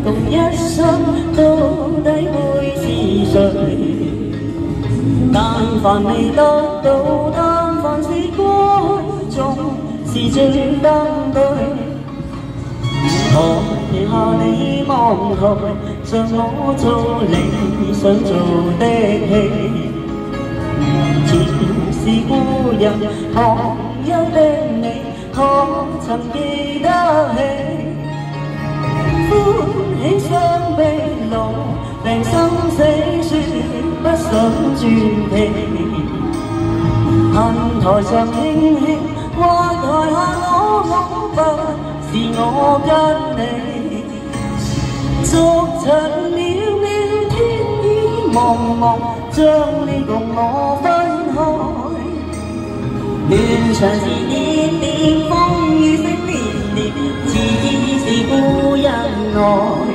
共一生，到底會是誰？但凡未得到，但凡是過去，總是最登對。台下你望台，像我做你想做的戲。前是故人，旁幽的你，可曾記得起？歡喜傷悲老病生死，說不想轉皮。恨台上輕輕，話台下我不是我跟你。逐塵渺渺，天意茫茫，將你共我分開。斷腸時點點，風雨聲連連，似是故人來。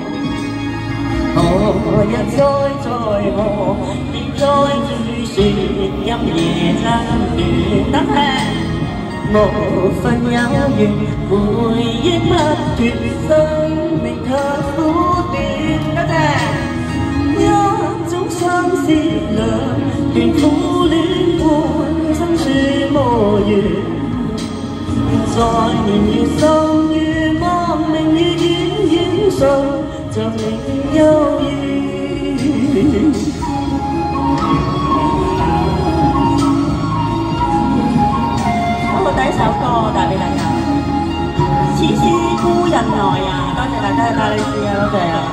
何日再何，亦再追說，今夜真亂得聽。無份有緣，回憶不斷，生命卻苦短。多謝。一種相思，兩段苦戀，半生說無緣。在年月深月，望明月遠遠上，像你幽怨。第一首歌帶俾大家，似是故人來啊！多謝大家嘅大力士啊，多謝啊！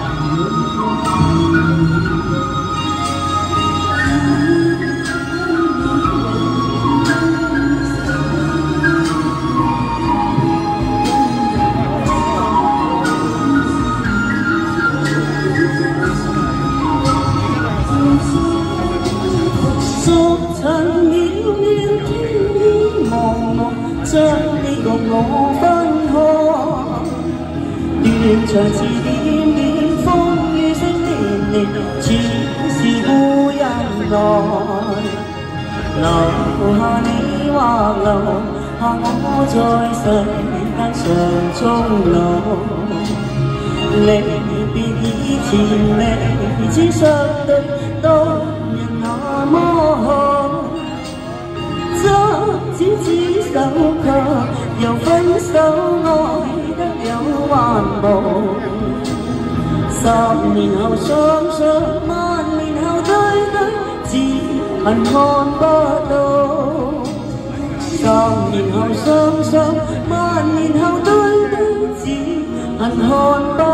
逐塵渺渺，天意茫茫，將你共我分開。斷腸時點點，風雨聲連連，似是故人來。留下你或留下我，在世間上終老。離別以前，離此相對，當人那麼好。執子手卻又分手，愛得有還無。10年後想想，萬年後對對，只恨看不到。10年後想想，萬年後對對，只恨看不到。